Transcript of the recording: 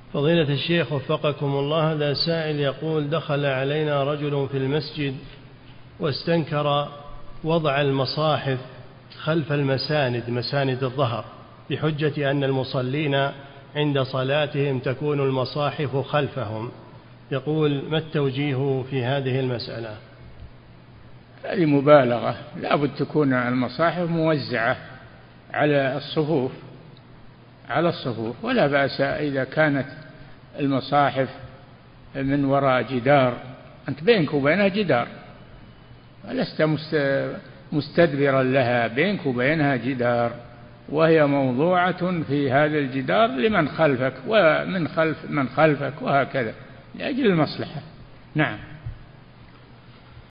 فضيلة الشيخ وفقكم الله، هذا سائل يقول: دخل علينا رجل في المسجد واستنكر وضع المصاحف خلف المساند، مساند الظهر، بحجة أن المصلين عند صلاتهم تكون المصاحف خلفهم. يقول: ما التوجيه في هذه المسألة؟ هذه مبالغة، لا بد تكون المصاحف موزعة على الصفوف، ولا بأس إذا كانت المصاحف من وراء جدار، أنت بينك وبينها جدار، ولست مستدبرا لها، بينك وبينها جدار، وهي موضوعة في هذا الجدار لمن خلفك ومن خلف من خلفك، وهكذا لأجل المصلحة. نعم.